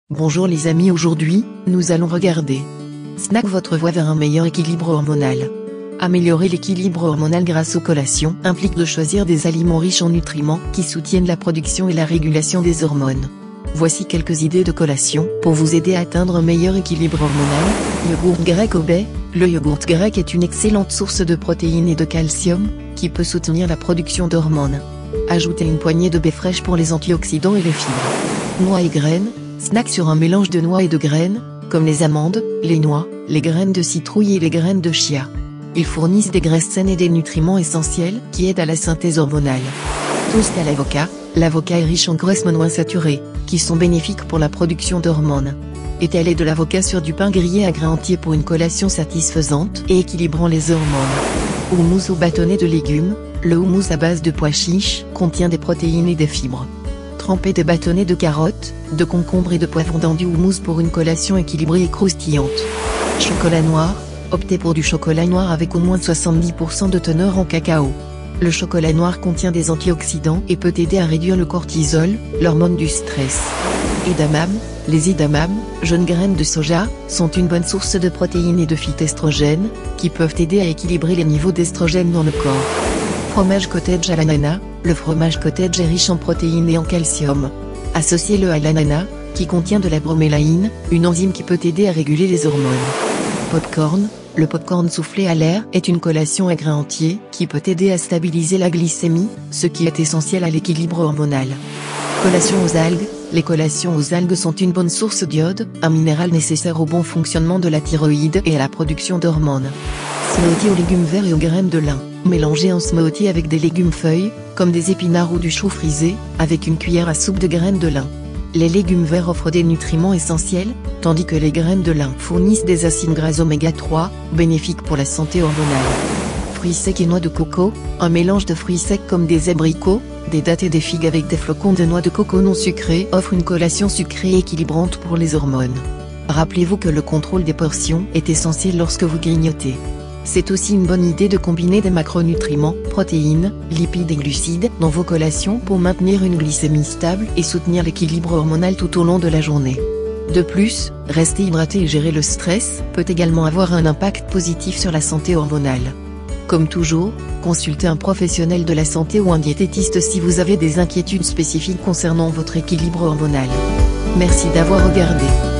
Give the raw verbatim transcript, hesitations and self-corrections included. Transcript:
Bonjour les amis, aujourd'hui, nous allons regarder Snack votre voie vers un meilleur équilibre hormonal. Améliorer l'équilibre hormonal grâce aux collations implique de choisir des aliments riches en nutriments qui soutiennent la production et la régulation des hormones. Voici quelques idées de collations pour vous aider à atteindre un meilleur équilibre hormonal. Yogourt grec au baies. Le yogourt grec est une excellente source de protéines et de calcium, qui peut soutenir la production d'hormones. Ajoutez une poignée de baies fraîches pour les antioxydants et les fibres. Noix et graines. Snack sur un mélange de noix et de graines, comme les amandes, les noix, les graines de citrouille et les graines de chia. Ils fournissent des graisses saines et des nutriments essentiels qui aident à la synthèse hormonale. Toast à l'avocat. L'avocat est riche en graisses monoinsaturées, qui sont bénéfiques pour la production d'hormones. Étalez de l'avocat sur du pain grillé à grains entiers pour une collation satisfaisante et équilibrant les hormones. Houmous au bâtonnet de légumes. Le houmous à base de pois chiches contient des protéines et des fibres. Trempez des bâtonnets de carottes, de concombres et de poivrons dans du houmous pour une collation équilibrée et croustillante. Chocolat noir. Optez pour du chocolat noir avec au moins soixante-dix pour cent de teneur en cacao. Le chocolat noir contient des antioxydants et peut aider à réduire le cortisol, l'hormone du stress. Edamame. Les edamames, jeunes graines de soja, sont une bonne source de protéines et de phytoestrogènes, qui peuvent aider à équilibrer les niveaux d'estrogène dans le corps. Fromage cottage à l'ananas. Le fromage cottage est riche en protéines et en calcium. Associez-le à l'ananas, qui contient de la bromélaïne, une enzyme qui peut aider à réguler les hormones. Popcorn. Le popcorn soufflé à l'air est une collation à grains entiers, qui peut aider à stabiliser la glycémie, ce qui est essentiel à l'équilibre hormonal. Collation aux algues. Les collations aux algues sont une bonne source d'iode, un minéral nécessaire au bon fonctionnement de la thyroïde et à la production d'hormones. Smoothie aux légumes verts et aux graines de lin. Mélangez un smoothie avec des légumes feuilles, comme des épinards ou du chou frisé, avec une cuillère à soupe de graines de lin. Les légumes verts offrent des nutriments essentiels, tandis que les graines de lin fournissent des acides gras oméga trois, bénéfiques pour la santé hormonale. Fruits secs et noix de coco. Un mélange de fruits secs comme des abricots, des dattes et des figues avec des flocons de noix de coco non sucrés offre une collation sucrée et équilibrante pour les hormones. Rappelez-vous que le contrôle des portions est essentiel lorsque vous grignotez. C'est aussi une bonne idée de combiner des macronutriments, protéines, lipides et glucides dans vos collations pour maintenir une glycémie stable et soutenir l'équilibre hormonal tout au long de la journée. De plus, rester hydraté et gérer le stress peut également avoir un impact positif sur la santé hormonale. Comme toujours, consultez un professionnel de la santé ou un diététiste si vous avez des inquiétudes spécifiques concernant votre équilibre hormonal. Merci d'avoir regardé.